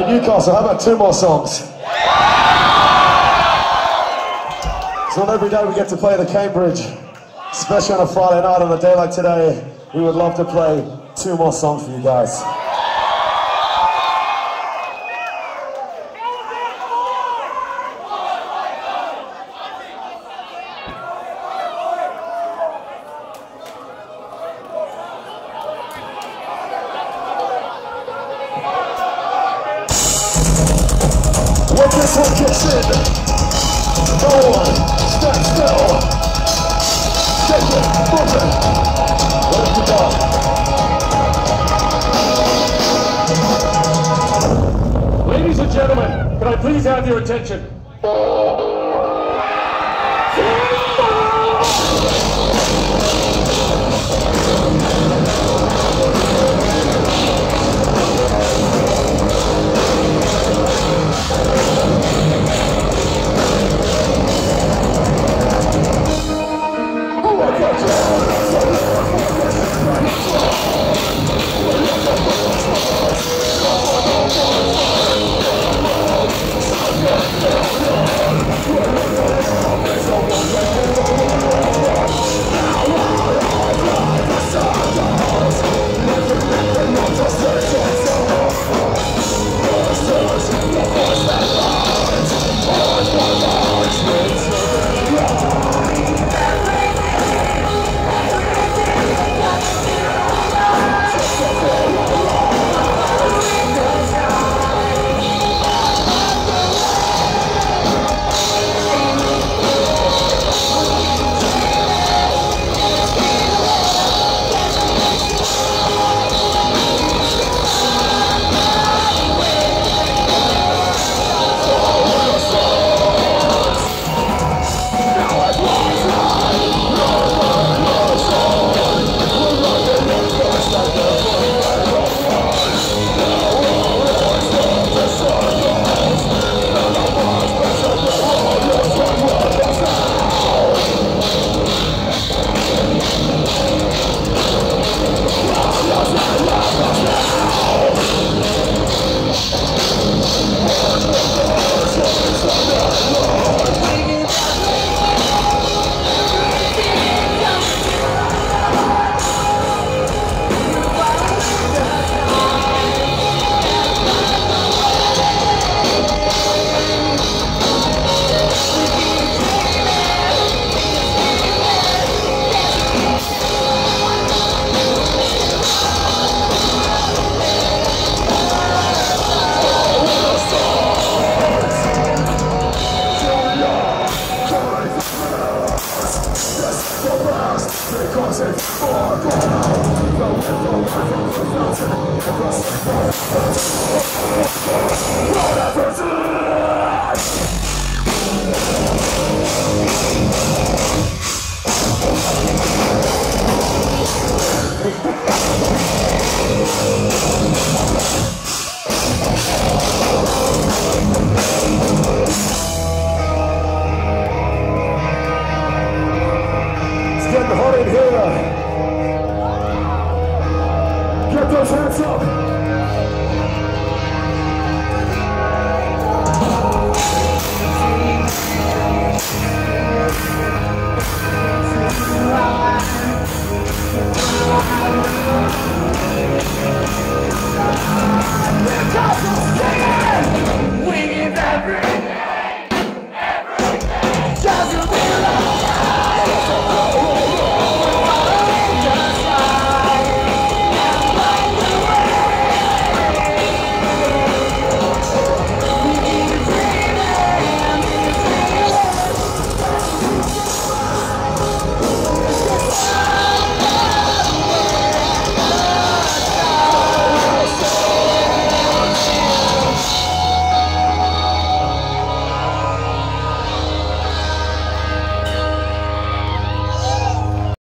Alright, Newcastle, how about 2 more songs? So not every day we get to play the Cambridge, especially on a Friday night on a day like today. We would love to play 2 more songs for you guys. When this one kicks in, no one stand still. Shake it, move it, let it go. Ladies and gentlemen, can I please have your attention? It's getting hot in here. Get those hands up. Newcastle!